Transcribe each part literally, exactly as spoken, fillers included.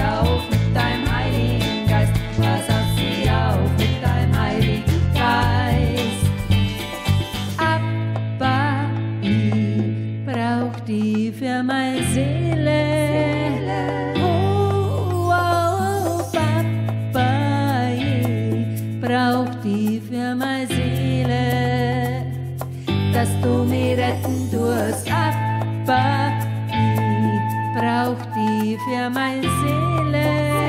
auf mit deinem Heiligen Geist, pass auf sie auf mit deinem Heiligen Geist. Abba, ich brauch die für meine Seele. Oh, oh, Papa, ich brauch die für meine Seele, dass du mich retten tust. Abba, ich brauch die für meine Seele.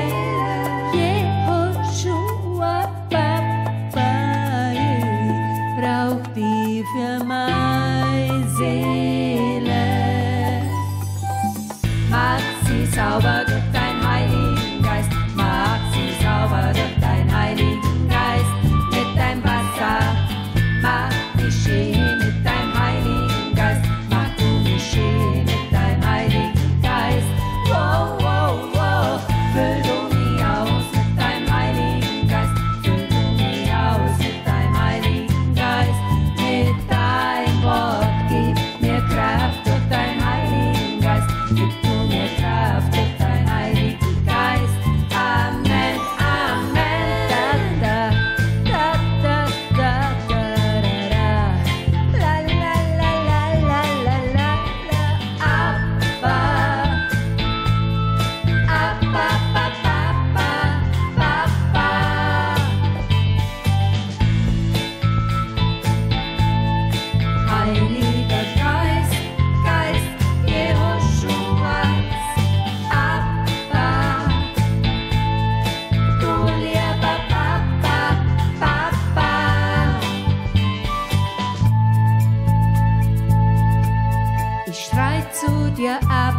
Jehoshua, Papa, ich brauch die für meine Seele. Mach sie sauber durch dein Heiligen Geist, mach sie sauber durch dein Heiligen Geist, mit deinem Wasser, mach mich schön mit deinem Heiligen Geist, mach du mich schön mit deinem Heiligen Geist. Wow, wow, wow, füll du mich aus mit deinem Heiligen Geist, füll du mich aus mit deinem Heiligen Geist, mit dein Wort, gib mir Kraft durch dein Heiligen Geist, gib du mir Kraft durch dein Heiligen Geist. Amen, Amen, da, da, da, da, da, da, da, da, la, la, la, la, la, la, la, Abba, Abba, Papa, Papa. Heiliger Geist, Geist Jehoschuas, Abba, du lieber Papa, Papa. Ich schrei zu dir, Abba.